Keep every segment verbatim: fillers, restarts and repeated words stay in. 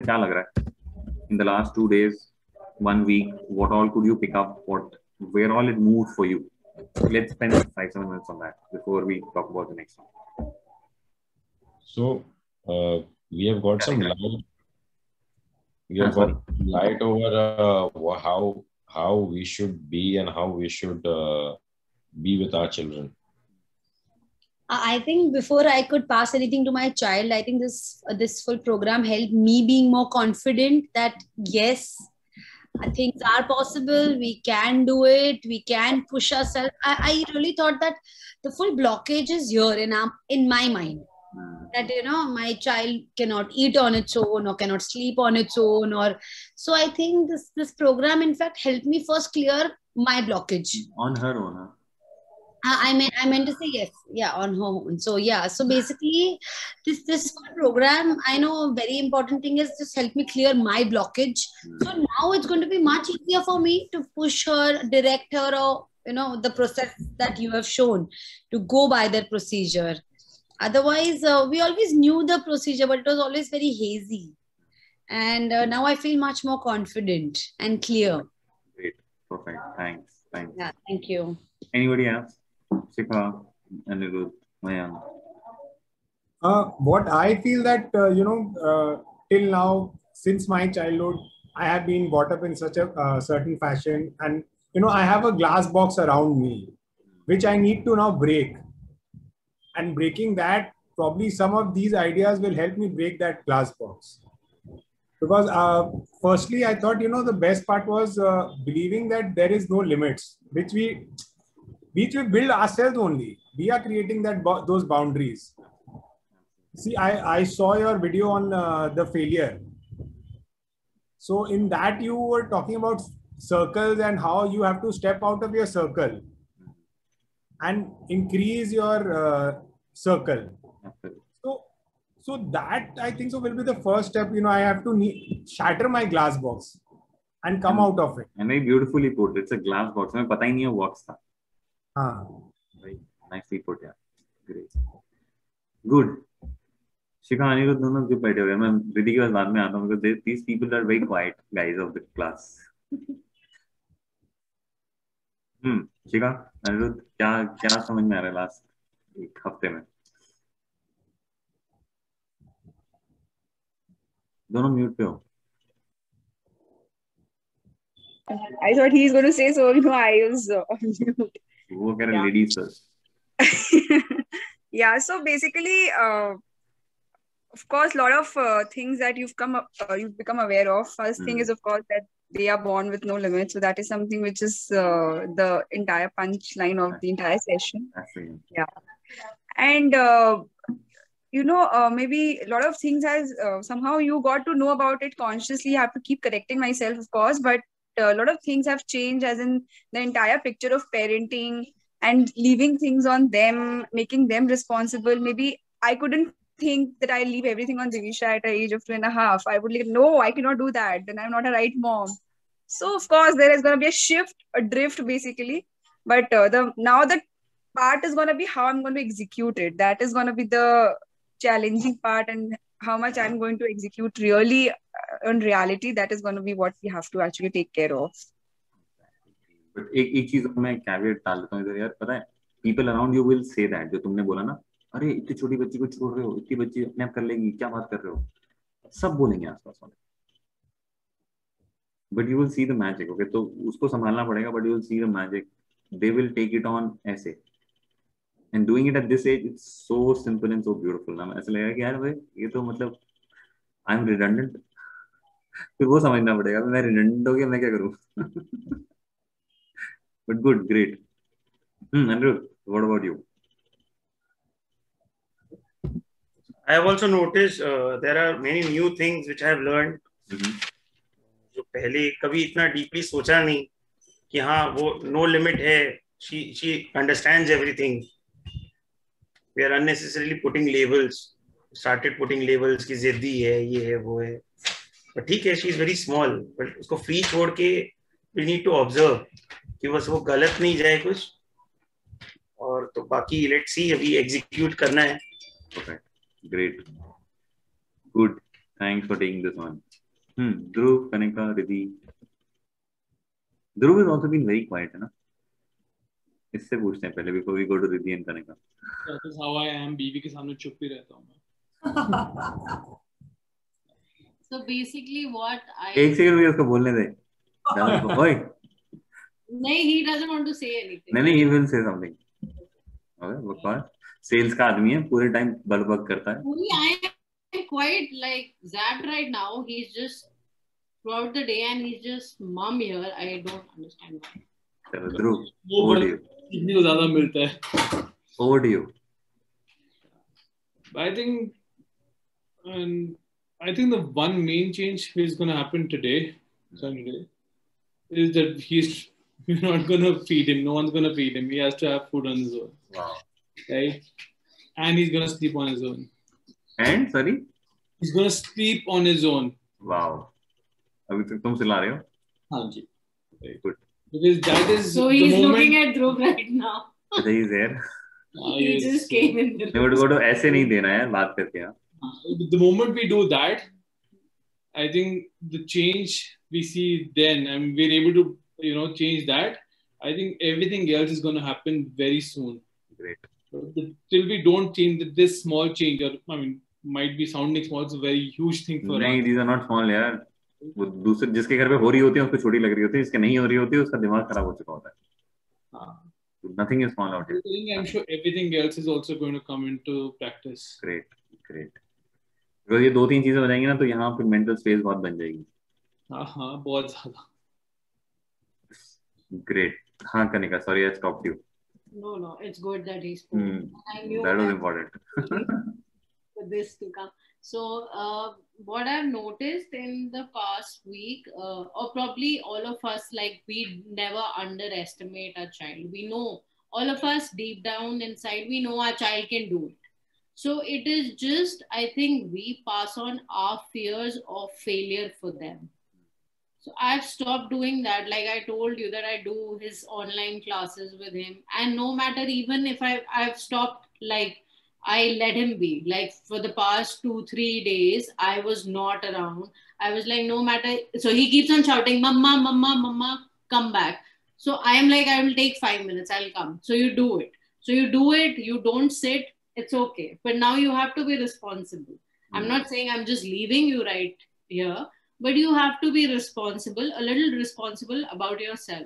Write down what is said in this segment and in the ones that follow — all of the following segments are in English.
क्या लग रहा है? In the last two days, one week, what all could you pick up? What, where all it moved for you? Let's spend five seven minutes on that before we talk about the next one. So uh, we have got some light. We have ah, got light over uh, how how we should be and how we should uh, be with our children. I think before I could pass anything to my child, I think this uh, this full program helped me being more confident that yes, things are possible. We can do it. We can push ourselves. I, I really thought that the full blockage is here in our, in my mind. That, you know, my child cannot eat on its own or cannot sleep on its own. Or so I think this this program, in fact, helped me first clear my blockage. On her own, huh? I meant I meant to say yes, yeah, on her own. So yeah, so basically, this this program, I know a very important thing is just help me clear my blockage. So now it's going to be much easier for me to push her, direct her, or you know the process that you have shown to go by that procedure. Otherwise, uh, we always knew the procedure, but it was always very hazy. And uh, now I feel much more confident and clear. Great, perfect. Thanks, thanks. Yeah, thank you. Anybody else? Shikha, Anirudh, Mayank. Uh, what I feel that, uh, you know, uh, till now, since my childhood, I have been brought up in such a uh, certain fashion. And, you know, I have a glass box around me, which I need to now break. And breaking that, probably some of these ideas will help me break that glass box. Because uh, firstly, I thought, you know, the best part was uh, believing that there is no limits, which we... which we build ourselves only. We are creating that those boundaries. See, I, I saw your video on uh, the failure. So in that you were talking about circles and how you have to step out of your circle and increase your uh, circle. So, so that I think so will be the first step. You know, I have to need, shatter my glass box and come and, out of it. And very beautifully put. It's a glass box. I pata hi nahi hai box tha. Ah. Right. Nicely put, yeah. Great. Good. Shikha, Anirudh, दोनों जो बैठे हुए हैं, मैं रिद्धि के पास बाद में आता हूँ because these people are very quiet guys of the class. हम्म, शिखा, अनिरुद्ध, क्या क्या समझ में आ रहा है लास्ट एक हफ्ते में? दोनों म्यूट पे हो. I thought he's going to say so. No, I was uh, on mute. वो कह रहे ladies first. Yeah, so basically, uh, of course, a lot of uh, things that you've come up, uh, you've become aware of. First mm. thing is, of course, that they are born with no limits. So that is something which is uh, the entire punchline of the entire session. Absolutely. Yeah, and uh, you know, uh, maybe a lot of things has uh, somehow you got to know about it consciously. I have to keep correcting myself, of course, but a lot of things have changed, as in the entire picture of parenting and leaving things on them, making them responsible. Maybe I couldn't think that I leave everything on Divisha at the age of two and a half. I would like, no, I cannot do that. Then I'm not a right mom. So of course there is going to be a shift, a drift basically. But uh, the now the part is going to be how I'm going to execute it. That is going to be the challenging part, and how much I'm going to execute really on reality. That is going to be what we have to actually take care of. But एक एक चीज मैं caveat डाल देता हूँ इधर यार, पता है, people around you will say that, जो तुमने बोला ना, अरे इतनी छोटी बच्ची को छोड़ रहे हो, इतनी बच्ची अपने आप कर लेगी, क्या बात कर रहे हो, सब बोलेंगे आसपास वाले. But you will see the magic, okay? तो उसको संभालना पड़ेगा, but you will see the magic. They will take it on ऐसे. And doing it at this age, it's so simple and so beautiful. ना ऐसा लगेगा कि यार भाई ये तो मतलब I'm redundant. फिर वो समझना पड़ेगा मैं redundant हो गया, मैं क्या करूँ? But good, great. Hmm, Andrew, what about you? I have also noticed uh, there are many new things which I have learned. Mm-hmm. जो पहले कभी इतना डीपली सोचा नहीं कि हाँ वो नो लिमिट है. she she understands everything. We are unnecessarily putting labels. Started putting labels कि जिद्दी है, ये है, वो है. But ठीक है, she is very small. But उसको free छोड़ के we need to observe कि बस वो गलत नहीं जाए कुछ. और तो बाकी let's see, अभी execute करना है. Okay, great, good. Thanks for taking this on. Hmm. Dhruv, Kanika, Riddhi. Dhruv has also been very quiet, है ना? इससे पूछते हैं पहले before we go to Riddhi and Kanika. That is how I am. बीवी के सामने चुप ही रहता हूँ मैं. So basically what I एक सेकंड मुझे उसको बोलने दे. ओए. नहीं, he doesn't want to say anything. नहीं नहीं, he will say something. Okay, वो कौन? सेल्स का आदमी है, पूरे टाइम बलबक करता है. Only I am quite like zapped right now. He's just throughout the day and he's just mum here. I don't understand why. चलो ध्रुव, वो over to you. इतनी को ज्यादा मिलता है. Over to you. I think, and I think the one main change which is going to happen today, Sunday, is that he's we're not going to feed him. No one's going to feed him. He has to have food on his own. Wow. Right? And he's going to sleep on his own. And sorry? He's going to sleep on his own. Wow. अभी तक तुम सिला रहे हो? हाँ जी. Very good. Because that is so the he's moment, looking at Dhruv right now. अच्छा, he's there. uh, He yes. just came in the नहीं, वो तो ऐसे नहीं देना है बात करके. हाँ. Uh, the moment we do that, I think the change we see then, and we're able to, you know, change that. I think everything else is going to happen very soon. Great. So the, till we don't change the, this small change, or I mean, might be sounding small, it's a very huge thing for नहीं, us. these are not small यार. वो दूसरे जिसके घर पे हो रही होती है उसको छोटी लग रही होती है, जिसके नहीं हो रही होती है उसका दिमाग खराब हो चुका होता है. Uh, Nothing is small out here. I think I'm sure everything else is also going to come into practice. Great, great. Because ये दो तीन चीजें हो जाएंगी ना तो यहाँ पे मेंटल स्पेस बहुत बन जाएगी. हाँ हाँ बहुत ज़्यादा. Great. हाँ Kanika, sorry I stopped you. No, no, it's good that he spoke. Hmm. I knew That was that important. for this to come. So, uh, what I've noticed in the past week, uh, or probably all of us, like we never underestimate our child. We know, all of us deep down inside, we know our child can do it. So it is just, I think we pass on our fears of failure for them. So I've stopped doing that. Like I told you that I do his online classes with him. And no matter, even if I, I've stopped, like I let him be. Like for the past two, three days, I was not around. I was like, no matter. So he keeps on shouting, Mama, Mama, Mama, come back. So I am like, I will take five minutes. I'll come. So you do it. So you do it. You don't sit. It's okay. But now you have to be responsible. Mm-hmm. I'm not saying I'm just leaving you right here, but you have to be responsible, a little responsible about yourself.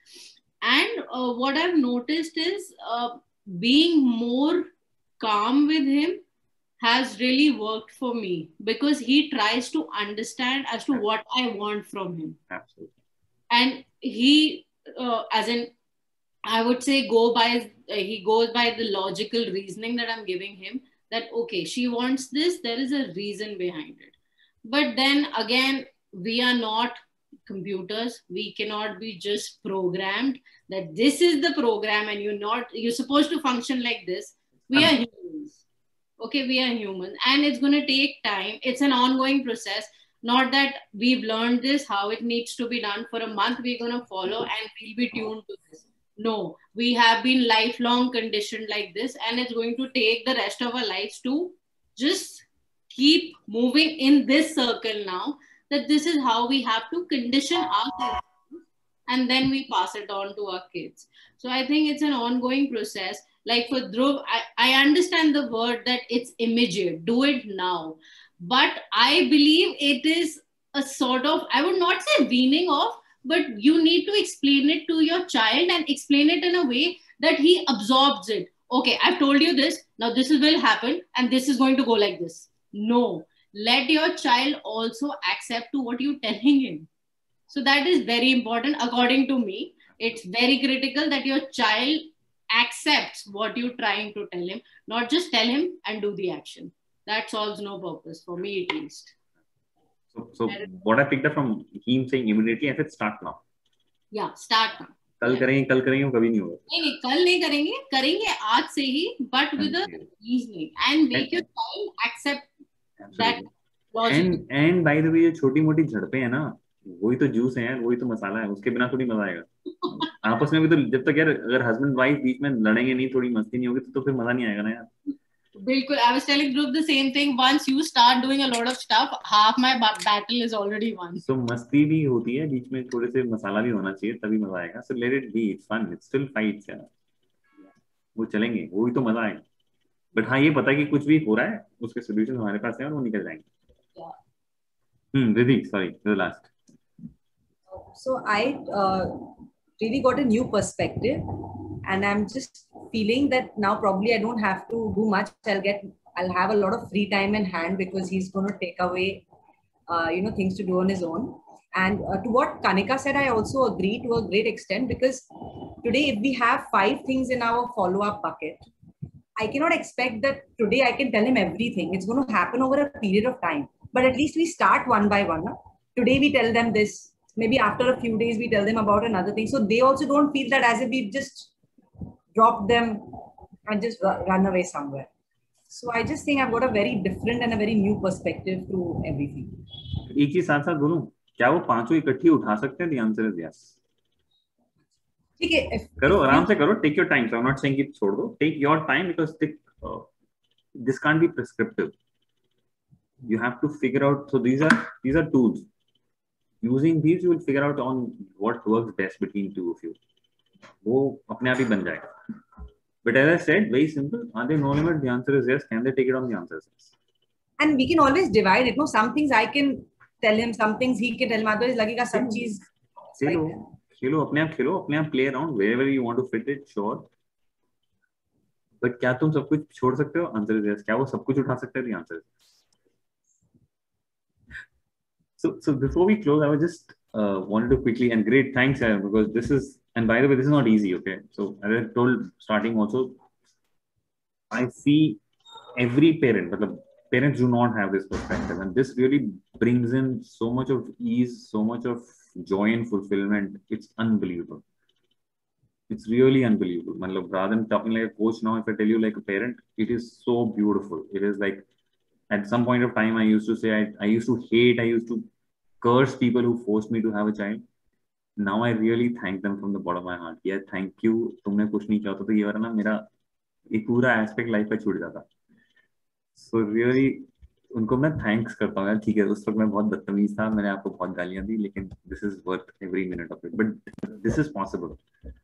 And uh, what I've noticed is uh, being more calm with him has really worked for me because he tries to understand as to what I want from him. Absolutely. And he, uh, as in, I would say go by, uh, he goes by the logical reasoning that I'm giving him that, okay, she wants this, there is a reason behind it. But then again, we are not computers. We cannot be just programmed that this is the program and you're not, you're supposed to function like this. We are humans. Okay, we are humans. And it's going to take time. It's an ongoing process. Not that we've learned this, how it needs to be done for a month. We're going to follow and we'll be tuned to this. No, we have been lifelong conditioned like this, and it's going to take the rest of our lives to just keep moving in this circle now, that this is how we have to condition ourselves, and then we pass it on to our kids. So I think it's an ongoing process. Like for Dhruv, I, I understand the word that it's immediate, do it now. But I believe it is a sort of, I would not say weaning off, but you need to explain it to your child and explain it in a way that he absorbs it. Okay, I've told you this, now this will happen and this is going to go like this. No, let your child also accept to what you're telling him. So that is very important according to me. It's very critical that your child accepts what you're trying to tell him, not just tell him and do the action. That solves no purpose, for me at least. So, so what I picked up from him saying immediately, I said start now. Yeah, start now. कल करेंगे कल करेंगे कभी नहीं होगा. नहीं नहीं कल नहीं करेंगे करेंगे आज से ही, but with a reasoning and make your child accept that logic. And and by the way, ये छोटी मोटी झड़पें हैं ना, वही तो जूस है यार, वही तो मसाला है, उसके बिना थोड़ी मजा आएगा. आपस में भी तो जब तक यार अगर हस्बैंड वाइफ बीच में लड़ेंगे नहीं, थोड़ी मस्ती नहीं होगी तो, तो फिर मजा नहीं आएगा ना यार. बिल्कुल, I was telling Dhruv the same thing. Once you start doing a lot of stuff, half my ba- battle is already won. So मस्ती भी होती है बीच में, थोड़े से मसाला भी होना चाहिए तभी मजा आएगा. So let it be, it's fun, it's still fights यार, वो चलेंगे, वो भी तो मजा आएगा. बट हाँ ये पता है कि कुछ भी हो रहा है उसके सोल्यूशन हमारे पास है और वो निकल जाएंगे. हम्म Riddhi, sorry, the last. So I uh, really got a new perspective, and I'm just feeling that now probably I don't have to do much. I'll get, I'll have a lot of free time in hand because he's going to take away, uh, you know, things to do on his own. And uh, to what Kanika said, I also agree to a great extent, because today if we have five things in our follow-up bucket, I cannot expect that today I can tell him everything. It's going to happen over a period of time. But at least we start one by one. No? Today we tell them this. Maybe after a few days we tell them about another thing. So they also don't feel that as if we just drop them and just run away somewhere. So I just think I've got a very different and a very new perspective to everything. एक ही साथ साथ बोलूं, क्या वो पांचों इकट्ठी उठा सकते हैं? The answer is yes. ठीक है, करो आराम से करो, take your time. So I'm not saying कि छोड़ दो, take your time, because take, uh, this can't be prescriptive. You have to figure out. So these are these are tools. Using these, you will figure out on what works best between two of you. वो अपने आप ही बन जाएगा. But as I said, very simple. Are they no limit? The answer is yes. Can they take it on? The answer is yes. And we can always divide it. No, some things I can tell him, some things he can tell him. Otherwise, लगेगा सब चीज. खेलो, खेलो अपने आप खेलो, अपने आप play around wherever you want to fit it. Sure. But क्या तुम सब कुछ छोड़ सकते हो? Answer is yes. क्या वो सब कुछ उठा सकते हैं? The answer is yes. So, so before we close, I was just uh, wanted to quickly, and great thanks, Aaron, because this is, and by the way, this is not easy, okay? So as I told starting also, I see every parent, but the parents do not have this perspective, and this really brings in so much of ease, so much of joy and fulfillment. It's unbelievable. It's really unbelievable. Matlab, rather than talking like a coach now, if I tell you like a parent, it is so beautiful. It is like, at some point of time, I used to say, I, I used to hate, I used to curse people who forced me to have a child. Now I really thank them from the bottom of my heart. Yeah, thank you. तुमने कुछ नहीं किया होता तो ये वाला ना मेरा एक पूरा एस्पेक्ट लाइफ का छूट जाता. So really उनको मैं थैंक्स करता हूँ यार. ठीक है, उस वक्त मैं बहुत बदतमीज था, मैंने आपको बहुत गालियां दी, लेकिन this is worth every minute of it. But this is possible.